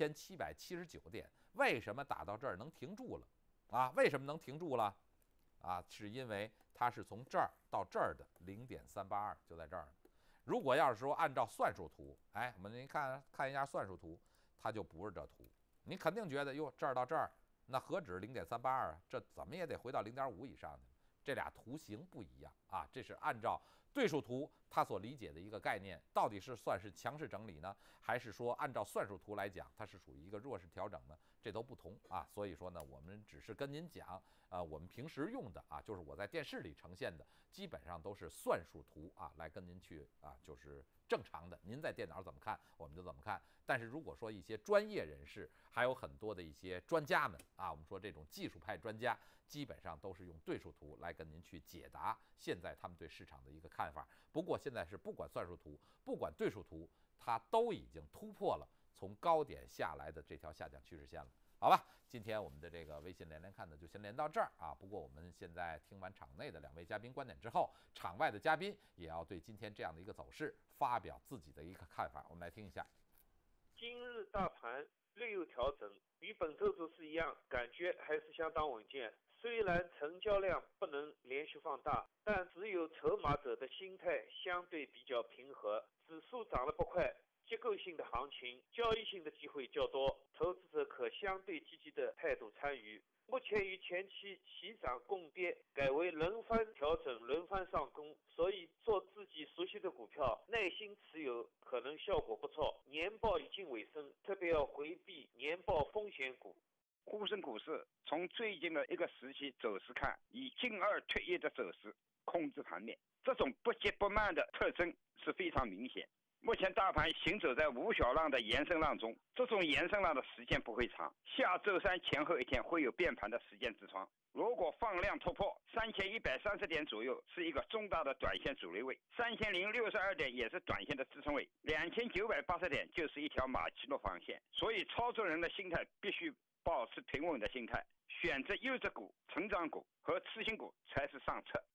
1779点为什么打到这儿能停住了啊？为什么能停住了啊？是因为它是从这儿到这儿的0.382，就在这儿。如果要是说按照算术图，哎，您看一下算术图，它就不是这图。你肯定觉得哟，这儿到这儿，那何止0.382啊？这怎么也得回到0.5以上去。这俩图形不一样啊，这是按照对数图它所理解的一个概念，到底是算是强势整理呢，还是说按照算术图来讲，它是属于一个弱势调整呢？这都不同啊。所以说呢，我们只是跟您讲，我们平时用的啊，就是我在电视里呈现的，基本上都是算术图啊，来跟您去啊，就是正常的。您在电脑怎么看，我们就怎么看。但是如果说一些专业人士，还有很多的一些专家们啊，我们说这种技术派专家，基本上都是用对数图来跟您去解答现在他们对市场的一个看法。不过现在是不管算术图，不管对数图，它都已经突破了从高点下来的这条下降趋势线了。好吧，今天我们的这个微信连看呢，就先连到这儿啊。不过我们现在听完场内的2位嘉宾观点之后，场外的嘉宾也要对今天这样的一个走势发表自己的一个看法。我们来听一下。 今日大盘略有调整，与本周走势一样，感觉还是相当稳健。虽然成交量不能连续放大，但持有筹码者的心态相对比较平和。指数涨得不快，结构性的行情，交易性的机会较多，投资者可相对积极的态度参与。目前与前期齐涨共跌改为轮番调整、轮番上攻，所以做自己熟悉的股票，耐心持有可能效果不错。年报已经尾声，特别要回避年报风险股。 沪深股市从最近的一个时期走势看，以进二退一的走势控制盘面，这种不急不慢的特征是非常明显。目前大盘行走在五小浪的延伸浪中，这种延伸浪的时间不会长，下周三前后一天会有变盘的时间之窗。如果放量突破3130点左右是一个重大的短线阻力位，3062点也是短线的支撑位，2980点就是一条马奇诺防线。所以操作人的心态必须保持平稳的心态，选择优质股、成长股和次新股才是上策。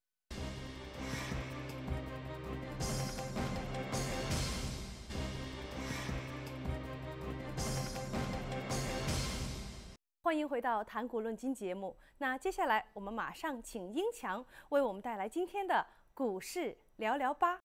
欢迎回到谈股论金节目。那接下来我们马上请英强为我们带来今天的股市聊聊吧。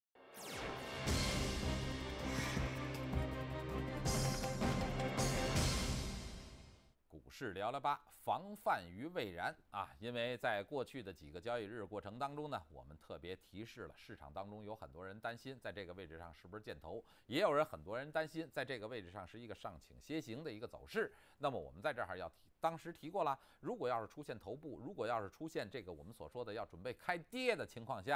股市聊聊吧，防范于未然啊！因为在过去的几个交易日过程当中呢，我们特别提示了市场当中有很多人担心在这个位置上是不是箭头，也有很多人担心在这个位置上是一个上倾楔形的一个走势。那么我们在这儿当时提过了，如果要是出现头部，如果要是出现这个我们所说的要准备开跌的情况下，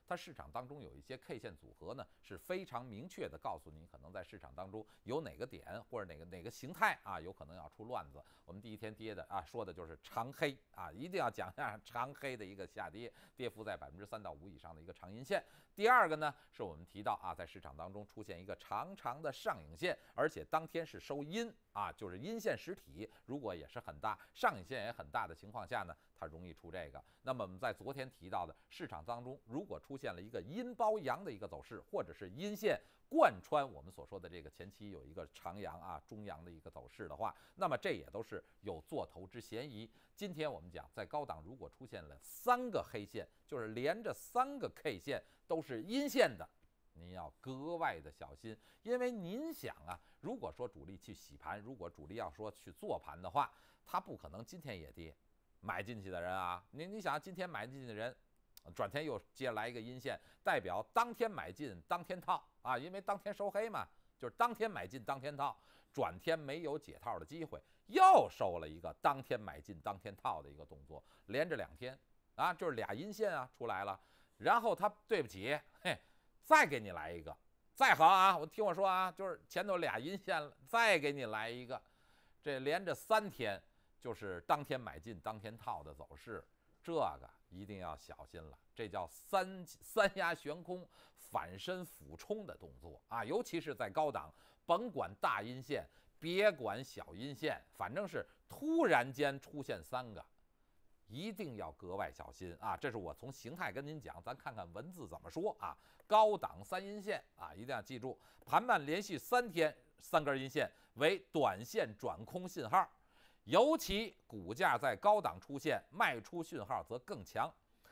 它市场当中有一些 K 线组合呢，是非常明确的告诉你，可能在市场当中有哪个点或者哪个形态啊，有可能要出乱子。我们第一天跌的啊，说的就是长黑啊，一定要讲一下长黑的一个下跌，跌幅在3%到5%以上的一个长阴线。第二个呢，是我们提到啊，在市场当中出现一个长长的上影线，而且当天是收阴啊，就是阴线实体如果也是很大，上影线也很大的情况下呢，它容易出这个。那么我们在昨天提到的市场当中，如果出现了一个阴包阳的一个走势，或者是阴线贯穿我们所说的这个前期有一个长阳啊、中阳的一个走势的话，那么这也都是有做头之嫌疑。今天我们讲，在高档如果出现了3个黑线，就是连着3个 K 线都是阴线的，您要格外的小心，因为您想啊，如果说主力去洗盘，如果主力要说去做盘的话，他不可能今天也跌。买进去的人啊，你想今天买进去的人，转天又接来一个阴线，代表当天买进当天套啊，因为当天收黑嘛，就是当天买进当天套，转天没有解套的机会，又收了一个当天买进当天套的一个动作，连着2天啊，就是俩阴线啊出来了，然后他对不起，嘿，再给你来一个，再好啊，我听我说啊，就是前头俩阴线了，再给你来一个，这连着3天。就是当天买进当天套的走势，这个一定要小心了。这叫三压悬空反身俯冲的动作啊，尤其是在高档，甭管大阴线，别管小阴线，反正是突然间出现3个，一定要格外小心啊！这是我从形态跟您讲，咱看看文字怎么说啊。高档3阴线啊，一定要记住，盘面连续3天3根阴线为短线转空信号。尤其股价在高档出现卖出讯号则更强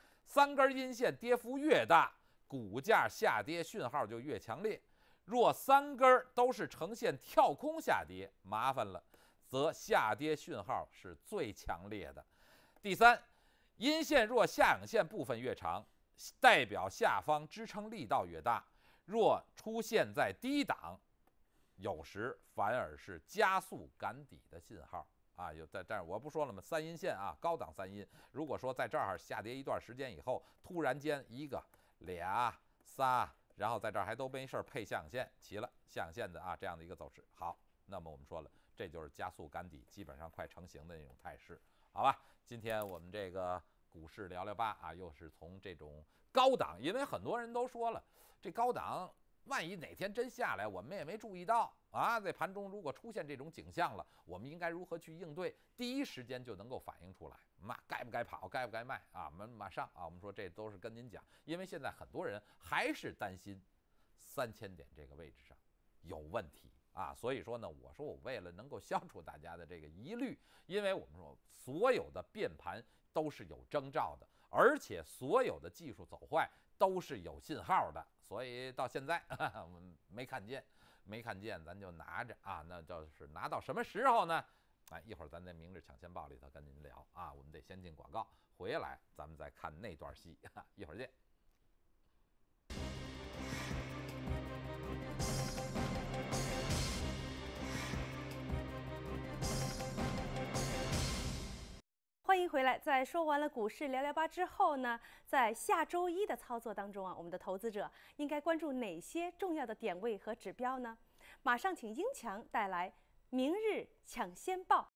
，3根阴线跌幅越大，股价下跌讯号就越强烈。若3根都是呈现跳空下跌，麻烦了，则下跌讯号是最强烈的。第3，阴线若下影线部分越长，代表下方支撑力道越大；若出现在低档，有时反而是加速赶底的信号。啊，有在这儿我不说了吗？3阴线啊，高档3阴。如果说在这儿下跌一段时间以后，突然间1个、2、3，然后在这儿还都没事配下影线，齐了下影线的啊这样的一个走势。好，那么我们说了，这就是加速赶底，基本上快成型的那种态势，好吧？今天我们这个股市聊聊吧啊，又是从这种高档，因为很多人都说了，这高档万一哪天真下来，我们也没注意到。啊，在盘中如果出现这种景象了，我们应该如何去应对？第一时间就能够反映出来，那该不该跑，该不该卖啊？我们马上啊，我们说这都是跟您讲，因为现在很多人还是担心3000点这个位置上有问题啊，所以说呢，我说我为了能够消除大家的这个疑虑，因为我们说所有的变盘都是有征兆的，而且所有的技术走坏都是有信号的，所以到现在我们没看见，咱就拿着啊，那就是拿到什么时候呢？哎，一会儿咱在明日抢先报里头跟您聊啊，我们得先进广告，回来咱们再看那段戏，一会儿见。 欢迎回来。在说完了股市聊聊吧之后呢，在下周一的操作当中啊，我们的投资者应该关注哪些重要的点位和指标呢？马上请英强带来明日抢先报。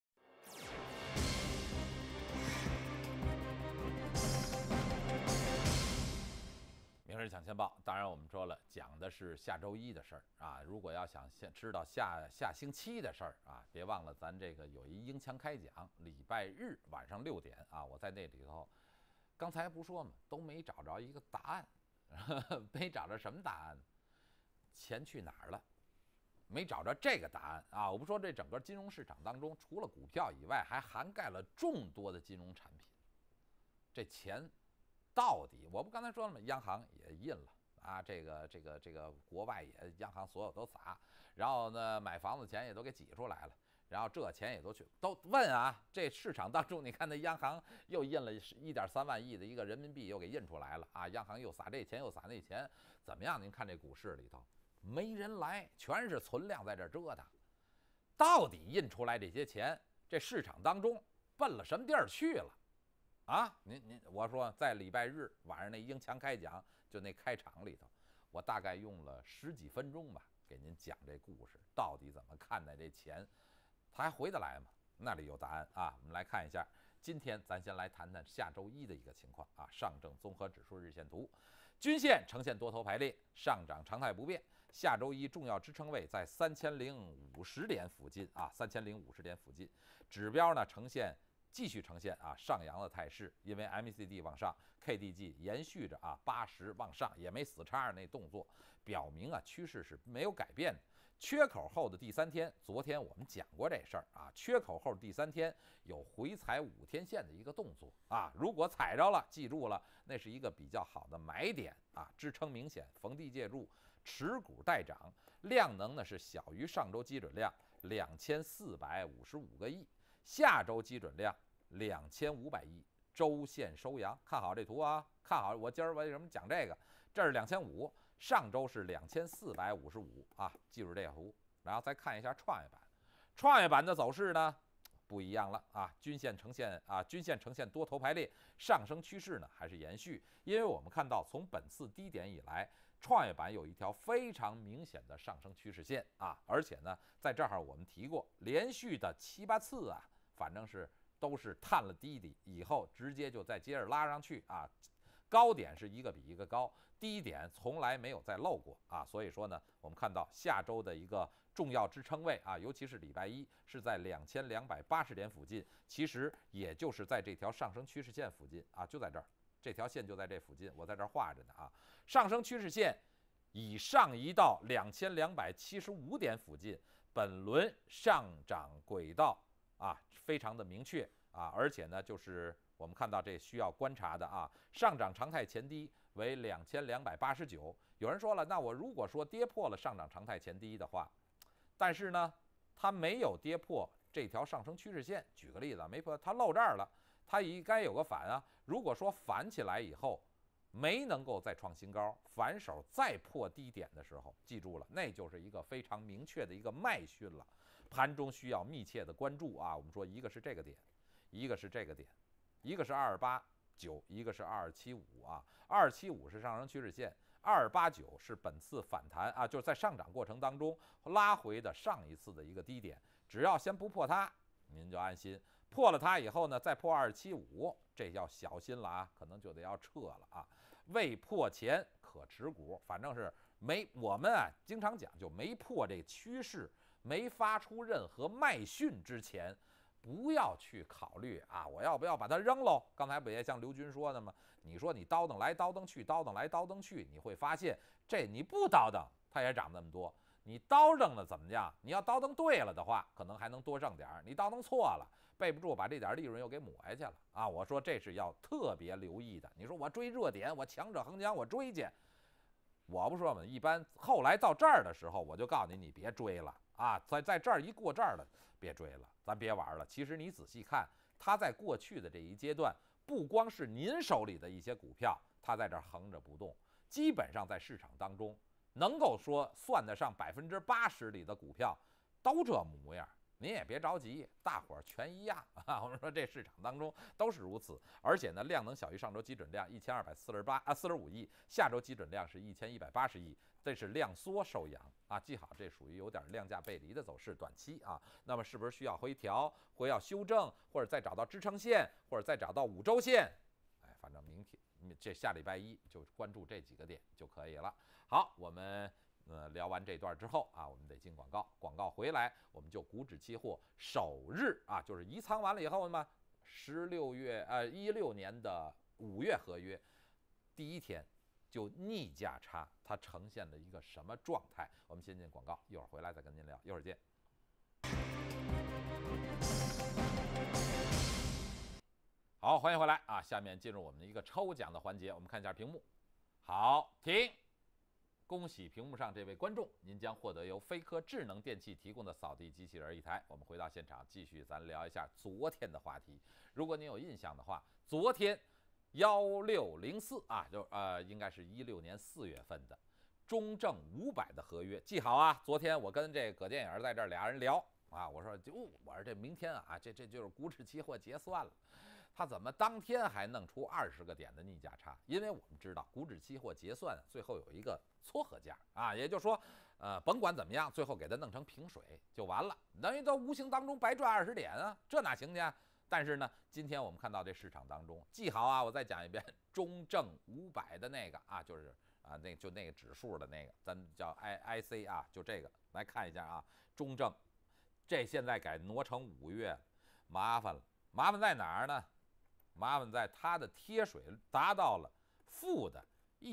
明日抢先报，当然我们说了，讲的是下周一的事儿啊。如果要想先知道下星期的事儿啊，别忘了咱这个有一英强开讲，礼拜日晚上6点啊，我在那里头，刚才不说嘛，都没找着一个答案，没找着什么答案，钱去哪儿了？没找着这个答案啊！我不说这整个金融市场当中，除了股票以外，还涵盖了众多的金融产品。这钱到底，我不刚才说了吗？央行也印了啊，这个国外也央行所有都撒，然后呢，买房子钱也都给挤出来了，然后这钱也都问啊，这市场当中，你看那央行又印了1.3万亿的一个人民币又给印出来了啊，央行又撒这钱又撒那钱，怎么样？您看这股市里头。没人来，全是存量在这折腾。到底印出来这些钱，这市场当中奔了什么地儿去了？啊，我说在礼拜日晚上那英强开讲就那开场里头，我大概用了10几分钟吧，给您讲这故事到底怎么看待这钱，它还回得来吗？那里有答案啊。我们来看一下，今天咱先来谈谈下周一的一个情况啊。上证综合指数日线图，均线呈现多头排列，上涨常态不变。下周一重要支撑位在3050点附近啊，3050点附近。指标呢继续呈现上扬的态势，因为 MACD 往上 ，KDJ 延续着80往上，也没死叉那动作，表明趋势是没有改变的。缺口后的第3天，昨天我们讲过这事儿啊，缺口后第3天有回踩5天线的一个动作啊，如果踩着了，记住了，那是一个比较好的买点啊，支撑明显，逢低介入，持股待涨，量能呢是小于上周基准量2455个亿，下周基准量2500亿，周线收阳，看好这图啊，看好我今儿为什么讲这个？这是2500，上周是2455啊，记住这个图，然后再看一下创业板，创业板的走势呢不一样了啊，均线呈现多头排列，上升趋势呢还是延续，因为我们看到从本次低点以来，创业板有一条非常明显的上升趋势线啊，而且呢，在这儿我们提过，连续的7、8次啊，反正是都是探了低底以后，直接就再接着拉上去啊，高点是一个比一个高，低点从来没有再漏过啊，所以说呢，我们看到下周的一个重要支撑位啊，尤其是礼拜一是在2280点附近，其实也就是在这条上升趋势线附近啊，就在这儿。这条线就在这附近，我在这儿画着呢啊。上升趋势线已上移到2275点附近，本轮上涨轨道啊非常的明确啊，而且呢，就是我们看到这需要观察的啊，上涨常态前低为2289。有人说了，那我如果说跌破了上涨常态前低的话，但是呢，它没有跌破这条上升趋势线。举个例子，没破，它漏这儿了。它应该有个反啊，如果说反起来以后没能够再创新高，反手再破低点的时候，记住了，那就是一个非常明确的一个卖讯了。盘中需要密切的关注啊。我们说一个是这个点，一个是这个点，一个是2289，一个是2275啊。2275是上升趋势线，2289是本次反弹啊，就是在上涨过程当中拉回的上一次的一个低点，只要先不破它，您就安心。破了它以后呢，再破275，这要小心了啊，可能就得要撤了啊。未破前可持股，反正是我们经常讲，就没破这趋势，没发出任何卖讯之前，不要去考虑啊，我要不要把它扔喽？刚才不也像刘军说的吗？你说你倒腾来倒腾去，倒腾来倒腾去，你会发现这你不倒腾，它也涨那么多。你倒腾了怎么样？你要倒腾对了的话，可能还能多挣点儿；你倒腾错了，备不住把这点利润又给抹下去了啊！我说这是要特别留意的。你说我追热点，我强者恒强，我追去，我不说嘛。一般后来到这儿的时候，我就告诉你，你别追了啊！在这儿一过这儿了，别追了，咱别玩了。其实你仔细看，它在过去的这一阶段，不光是您手里的一些股票，它在这儿横着不动，基本上在市场当中。能够说算得上80%里的股票都这模样，您也别着急，大伙儿全一样啊。我们说这市场当中都是如此，而且呢，量能小于上周基准量1245亿，下周基准量是1180亿，这是量缩受阳啊。记好，这属于有点量价背离的走势，短期啊。那么是不是需要回调，或要修正，或者再找到支撑线，或者再找到5周线？哎，反正明天这下礼拜一就关注这几个点就可以了。好，我们聊完这段之后啊，我们得进广告。广告回来，我们就股指期货首日啊，就是移仓完了以后嘛，16年的5月合约第一天就逆价差，它呈现了一个什么状态？我们先进广告，一会儿回来再跟您聊，一会儿见。好，欢迎回来啊！下面进入我们的一个抽奖的环节，我们看一下屏幕。好，停。恭喜屏幕上这位观众，您将获得由飞科智能电器提供的扫地机器人1台。我们回到现场，继续咱聊一下昨天的话题。如果您有印象的话，昨天1604啊，应该是16年4月份的中证500的合约，记好啊！昨天我跟这葛电影在这俩人聊啊，我说这明天啊，这就是股指期货结算了。 它怎么当天还弄出20个点的逆价差？因为我们知道股指期货结算最后有一个撮合价啊，也就是说，甭管怎么样，最后给它弄成平水就完了，等于到无形当中白赚20点啊，这哪行去啊？但是呢，今天我们看到这市场当中，记好啊，我再讲一遍，中证500的那个啊，就是那个指数的那个，咱叫 IC 啊，就这个来看一下啊，中证，这现在改挪成5月，麻烦了，麻烦在哪儿呢？麻烦在它的贴水达到了负的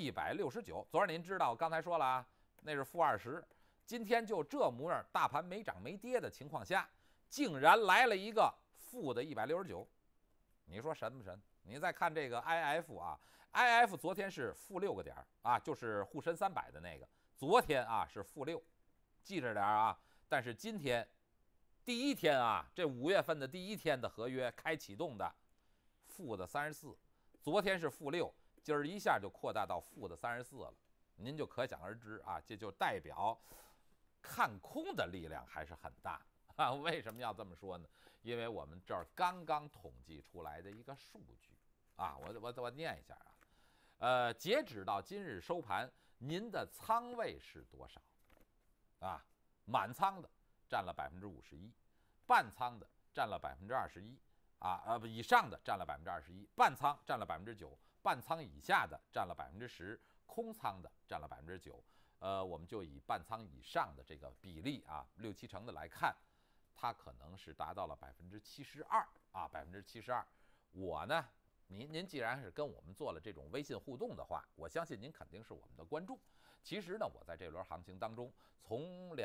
169。昨儿您知道，我刚才说了啊，那是负20。今天就这模样，大盘没涨没跌的情况下，竟然来了一个负的169。你说神不神？你再看这个 IF 啊 ，IF 昨天是负6个点啊，就是沪深300的那个，昨天啊是负6，记着点啊。但是今天第一天啊，这5月份的第一天的合约开启动的。负的34，昨天是负6，今儿一下就扩大到负的34了，您就可想而知啊，这就代表看空的力量还是很大啊。为什么要这么说呢？因为我们这儿刚刚统计出来的一个数据啊，我念一下啊，截止到今日收盘，您的仓位是多少？啊，满仓的占了51%，半仓的占了21%。以上的占了21%，半仓占了9%，半仓以下的占了10%，空仓的占了9%。我们就以半仓以上的这个比例啊，6、7成的来看，它可能是达到了72%啊，72%。我呢，您既然是跟我们做了这种微信互动的话，我相信您肯定是我们的观众。其实呢，我在这轮行情当中，从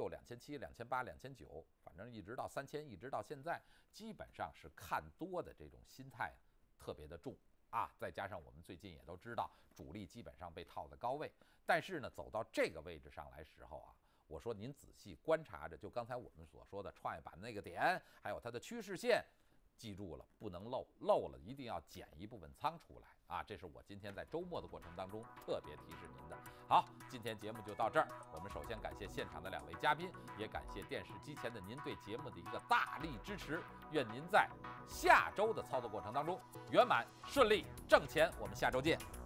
2600、2700、2800、2900，反正一直到3000，一直到现在，基本上是看多的这种心态特别的重啊。再加上我们最近也都知道，主力基本上被套在高位，但是呢，走到这个位置上来时候啊，我说您仔细观察着，就刚才我们所说的创业板那个点，还有它的趋势线。记住了，不能漏，漏了一定要减一部分仓出来啊！这是我今天在周末的过程当中特别提示您的。好，今天节目就到这儿。我们首先感谢现场的2位嘉宾，也感谢电视机前的您对节目的一个大力支持。愿您在下周的操作过程当中圆满顺利挣钱。我们下周见。